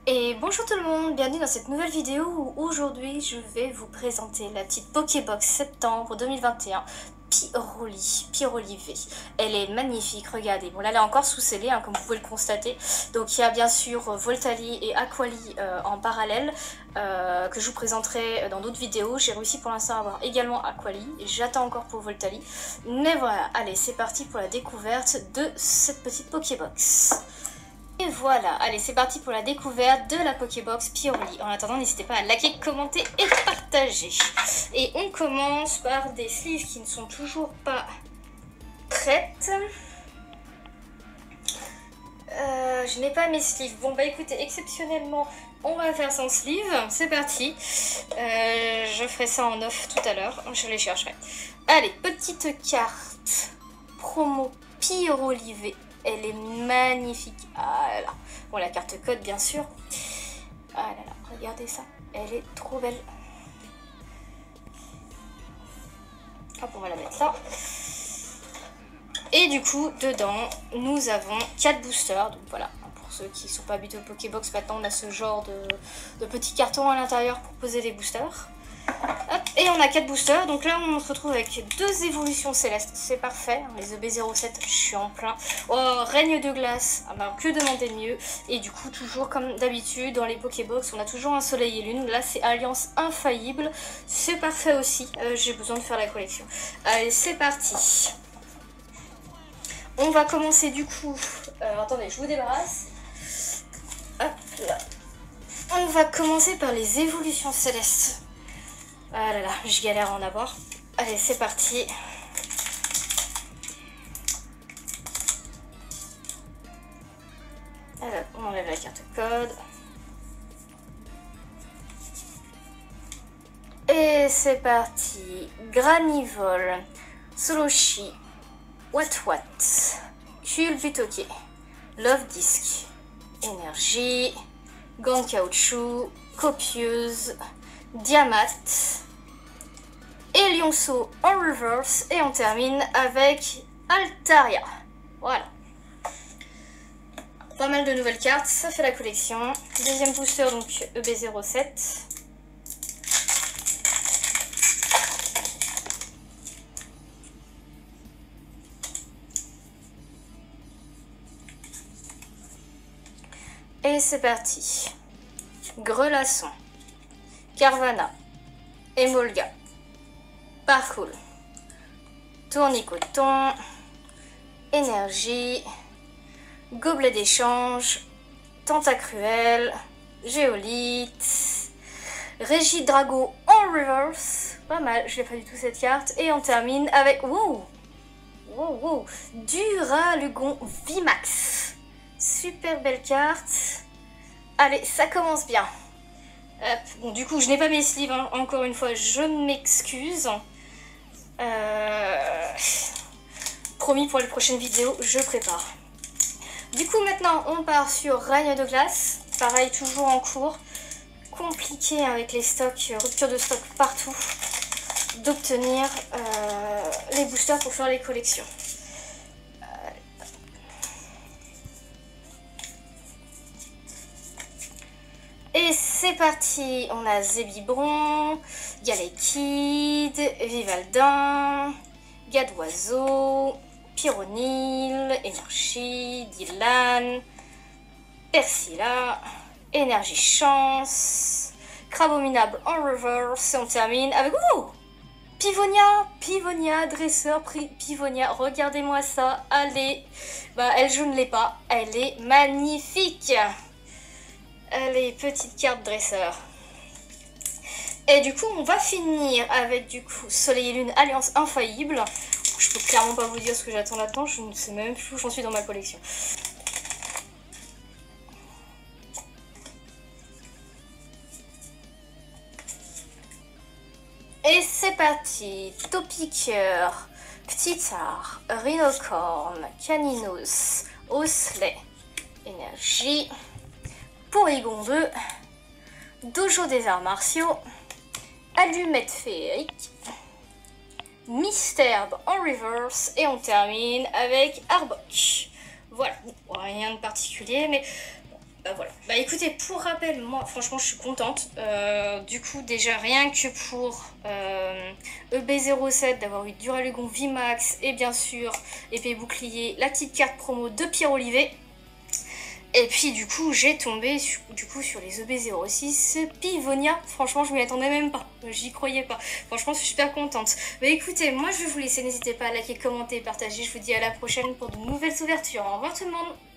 Et bonjour tout le monde, bienvenue dans cette nouvelle vidéo où aujourd'hui je vais vous présenter la petite Pokébox septembre 2021 Pyroli V. Elle est magnifique, regardez. Bon là elle est encore sous scellée comme vous pouvez le constater. Donc il y a bien sûr Voltali et Aquali en parallèle que je vous présenterai dans d'autres vidéos. J'ai réussi pour l'instant à avoir également Aquali et j'attends encore pour Voltali. Mais voilà, allez c'est parti pour la découverte de cette petite Pokébox. Et voilà, allez c'est parti pour la découverte de la Pokébox Pyroli. En attendant, n'hésitez pas à liker, commenter et partager. Et on commence par des sleeves qui ne sont toujours pas prêtes. Je n'ai pas mes sleeves. Bon bah écoutez, exceptionnellement, on va faire sans sleeve. C'est parti. Je ferai ça en off tout à l'heure. Je les chercherai. Allez, petite carte promo Pyroli V. Elle est magnifique. Ah là là. Bon, la carte code, bien sûr. Ah là là, regardez ça. Elle est trop belle. Hop, on va la mettre là. Et du coup, dedans, nous avons 4 boosters. Donc voilà, pour ceux qui ne sont pas habitués au Pokébox, maintenant on a ce genre de petits cartons à l'intérieur pour poser les boosters. Hop, et on a 4 boosters, donc là on se retrouve avec 2 évolutions célestes, c'est parfait, les EB07 je suis en plein. Oh, règne de glace, ah ben, que demander de mieux. Et du coup toujours comme d'habitude dans les Pokébox on a toujours un soleil et lune, là c'est alliance infaillible, c'est parfait aussi, j'ai besoin de faire la collection. Allez c'est parti. On va commencer du coup, attendez je vous débarrasse, hop là. On va commencer par les évolutions célestes. Ah là là, je galère à en avoir. Allez, c'est parti. Alors, on enlève la carte code. Et c'est parti. Granivol, Soloshi, Wat, Culbutoke, Love Disc, Énergie, Gant Caoutchouc, Copieuse, Diamat et Lionceau en reverse et on termine avec Altaria. Voilà. Pas mal de nouvelles cartes, ça fait la collection. Deuxième booster donc EB07. Et c'est parti. Grelasson, Carvana, Emolga, Parcours, Tournicoton, Énergie, Gobelet d'échange, Tentacruel, Géolite, Régidrago en reverse, pas mal, je n'ai pas du tout cette carte, et on termine avec, wow, Duralugon VMAX, super belle carte, allez ça commence bien. Bon, du coup, je n'ai pas mes sleeves, hein. Encore une fois, je m'excuse. Promis, pour les prochaines vidéos, je prépare. Du coup, maintenant, on part sur Règne de glace. Pareil, toujours en cours. Compliqué avec les stocks, rupture de stock partout, d'obtenir les boosters pour faire les collections. Et c'est parti, on a Zébibron, Galekid, Vivaldin, Gadoiseau, Pyronil, Énergie, Dylan, Persilla, Énergie Chance, Crabominable en reverse et on termine avec Pivonia, dresseur, Pivonia, regardez-moi ça, allez, bah elle je ne l'ai pas, elle est magnifique. Allez, petite carte dresseur. Et du coup, on va finir avec du coup Soleil et Lune Alliance Infaillible. Je peux clairement pas vous dire ce que j'attends là-dedans, je ne sais même plus où j'en suis dans ma collection. Et c'est parti. Topiqueur, Ptitard, Rhinocorn, Caninos, Osley, Énergie, Porygon 2, Dojo des arts martiaux, Allumette féerique, Mystherbe en reverse et on termine avec Arbok. Voilà, bon, rien de particulier, mais Bah voilà. Bah écoutez, pour rappel, moi franchement je suis contente. Du coup déjà rien que pour EB07 d'avoir eu Duralugon VMAX et bien sûr épée bouclier, la petite carte promo de Pierre Olivet. Et puis du coup j'ai tombé sur les EB06 Pivonia. Franchement je m'y attendais même pas, j'y croyais pas. Franchement je suis super contente. Bah écoutez, moi je vais vous laisser, n'hésitez pas à liker, commenter, partager. Je vous dis à la prochaine pour de nouvelles ouvertures. Au revoir tout le monde.